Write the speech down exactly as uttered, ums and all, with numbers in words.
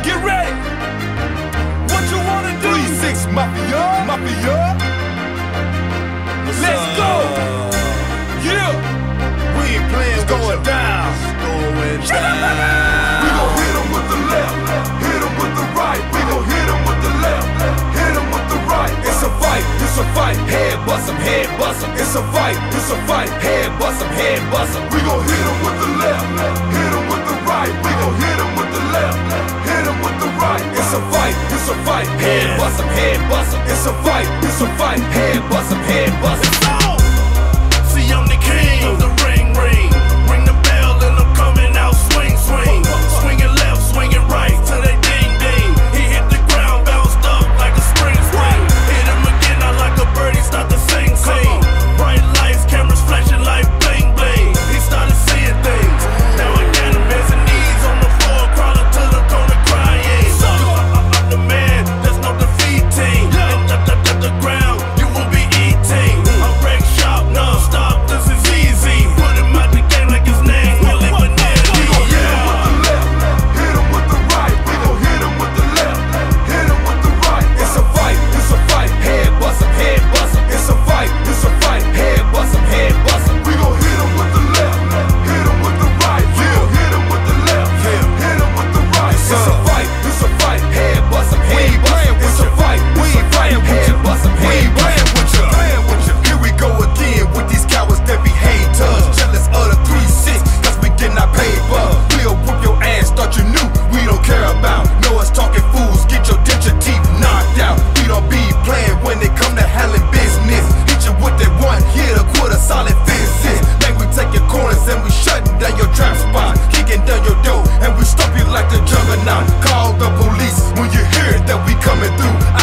Get ready. What you wanna do? three six Mafia, Mafia. Let's go. Yeah. We ain't playing. It's going down. Going Shut up, baby. We gon' hit him with the left, hit him with the right. We gon' hit him with the left, hit him with the right. It's a fight, it's a fight. Head bust him, head bust him. It's a fight, it's a fight. Head bust him, head bust him. We gon' hit him with the left, hit him with the right. We gon' hit him with the left, hit him with the right. It's a fight, it's a fight. Head bust him, head bust him. It's a fight, it's a fight. Head bust him, head bust him. See, I'm the king of the ring, ring. Ring the bell and I'm coming out, swing, swing. Swinging left, swinging right, till they ding, ding. He hit the ground, bounced up like a spring, spring. Hit him again, I like a bird, he start to sing, sing. Bright lights, cameras flashing like bling, bling. He started seeing things. Now I got him hands and knees on the floor, crawling to the corner crying. I'm the man, there's no defeating. And up, up, up the ground, you won't be eating. I'm wreck shop, non-stop, this is easy. Put him out the game like his name, Willie Manny. We gon' hit him with the left, hit him with the right. We gon' hit him with the left, hit him with the right. It's a fight, it's a fight. Head bust him, head bust him. It's a fight, it's a fight. Head bust him, head bust him. We gon' hit him with the left, hit him with the right. We gon' hit him with the left, hit him with the right. It's a fight, it's a fight. Head bust him, head bust him. It's a fight, it's a fight. Head bust him, head bust him. With you, playing with you. Here we go again with these cowards that be haters. Jealous of the three six, cause we get our paper. We'll whoop your ass, thought you knew we don't care about. Know us talking fools, get your denture teeth knocked out. We don't be playing when it come to handling business. Hit you with that one hit, a quarter solid fences. Then we take your corners and we shutting down your trap spot. Kicking down your door and we stop you like the juggernaut. Call the police when you hear that we coming through.